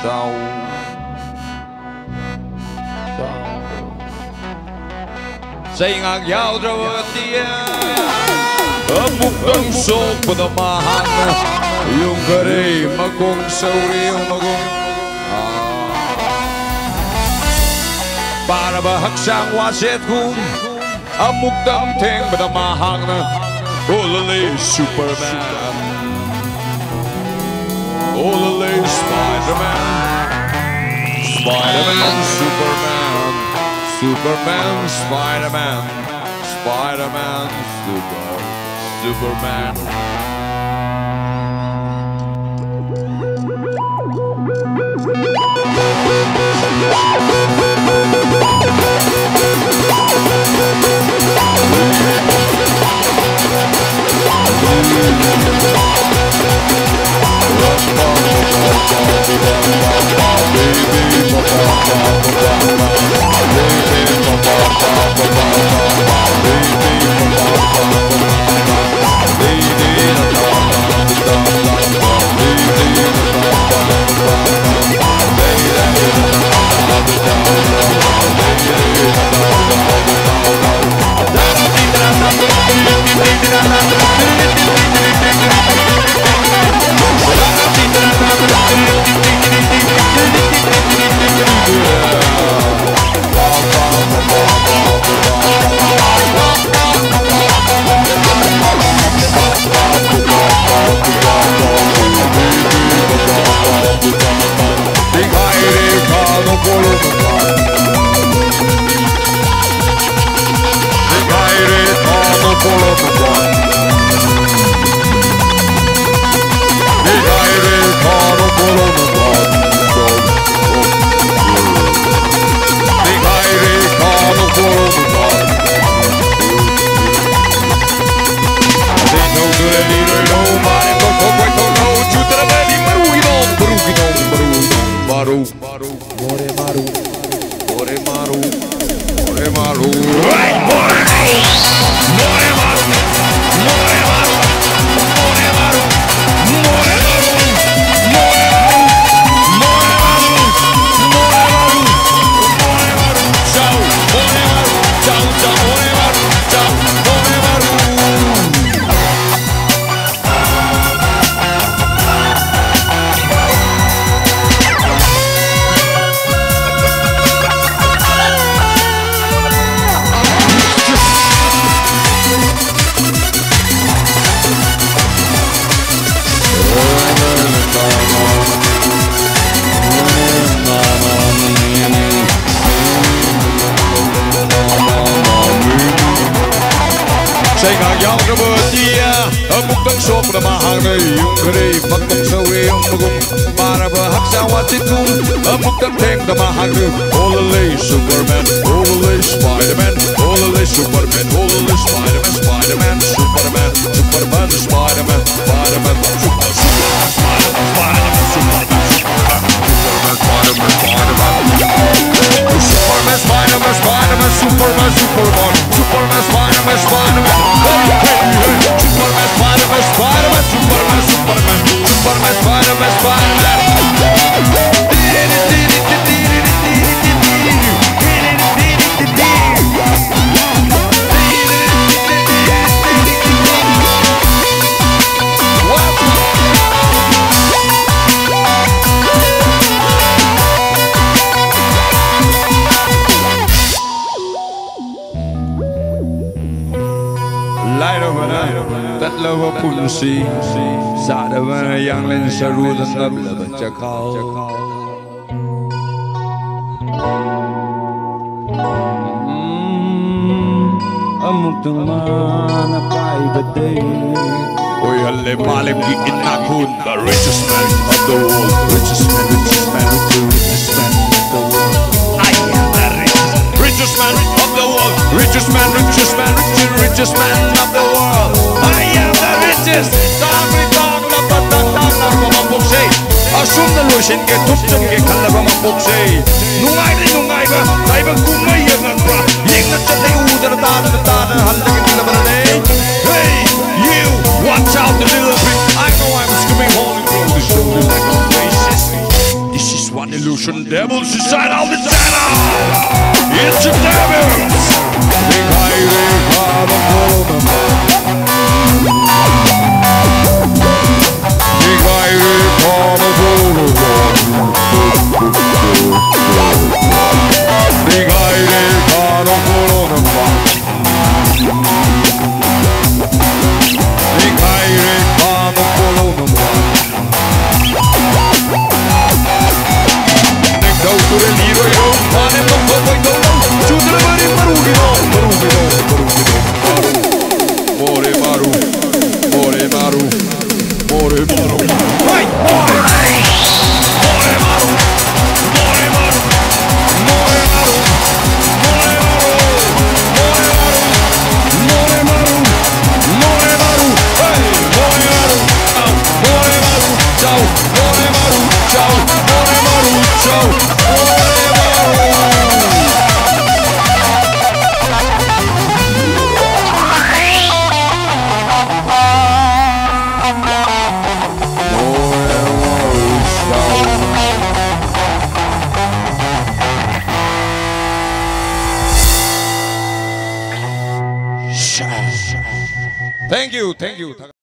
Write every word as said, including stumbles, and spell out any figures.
Ciao. Say ngang yaw drawatia amuk dang sok padamahan yung gari magong sauri yung magong para ba haksang wasit kung amuk dang ting padamahan olale Superman olale Spider-Man Spider-Man Superman Superman, Spider-Man, Spider-Man, Super, Superman. Moreh Maru, Moreh Maru, Moreh Maru, Moreh Maru, right, Moreh Maru, Moreh Maru, Moreh Maru, Moreh Maru, Moreh Maru, Moreh Maru, Moreh Maru, Moreh Maru, Moreh Maru, ciao, Moreh Maru, ciao, ciao, Moreh Maru, ciao, Moreh Maru. Say ngang yaw drawatia amuk dang sok padamahan yung gari magong sauri yung magong para ba haksang wasit kung amuk dang ting damahan olale Superman, olale Spider-Man, olale Superman, olale Spider-Man, Spider-Man, Superman, Superman, Spider-Man, Spider-Man, Super, Super, Spider-Man, Spider-Man, Superman, Spider-Man, Spider-Man, Superman, Spider-Man, Spider-Man, Superman, Superman, Superman, Spider-Man, Spider-Man. Superman, Spider-Man, Spider-Man, Superman, Superman, Superman, Spider-Man, Spider-Man. Tatlawa punsi Sada bana yang len saru dan nabla baca kau Amuk tumana kai badai Oi halle malim di inakun The richest man of the world Richest man, richest man, richest man of the world I am the richest Richest man of the world Richest man, richest man, richest, richest man of the world I am the richest Tagri tag na patang tag na mamampuksay Asum na lushin ke tupchang ke kala mamampuksay Nungay rin nungay ba Taibang kumay yang pra Yeng na chatay udar tada na tada Halagin nila baranay Hey you watch out the little bit I know I'm screaming holy bro The show is like a racist This is what illusion devils inside all the channel. It's the devils. Moreh Maru, Moreh Maru, Moreh Maru. Hey, Moreh Moreh Maru, Moreh Maru, Moreh Maru, Moreh Maru, Moreh Maru, Moreh Maru, hey, Moreh Maru, Moreh Maru, ciao, Moreh Maru, ciao, Moreh Maru, ciao, Moreh Maru. Thank you, thank you.